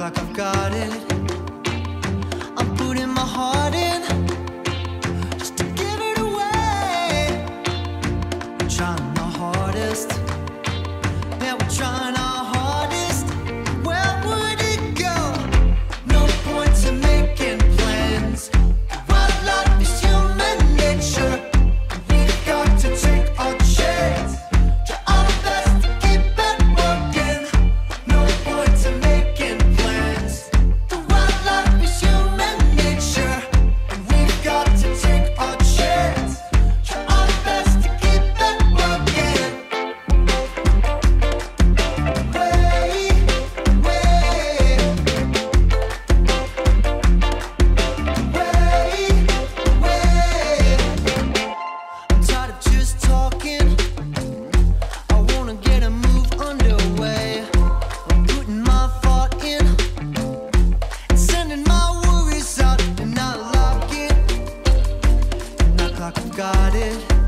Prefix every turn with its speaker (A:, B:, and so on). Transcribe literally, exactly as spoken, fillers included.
A: like I've got it. I'm putting my heart in just to give it away. We're trying our hardest, yeah, we're trying our hardest. Where would it go? No point in making plans. Wildlife is human nature. We've got to take our chance. Try our best to keep it working. No point in making plans. The wildlife is human nature, and we've got to take our chance. Try our best to keep it working. Way, way, way, way. I'm tired of just talking. I wanna get a move underway. I'm putting my thought in and sending my worries out, and I like it. And act like I've got it.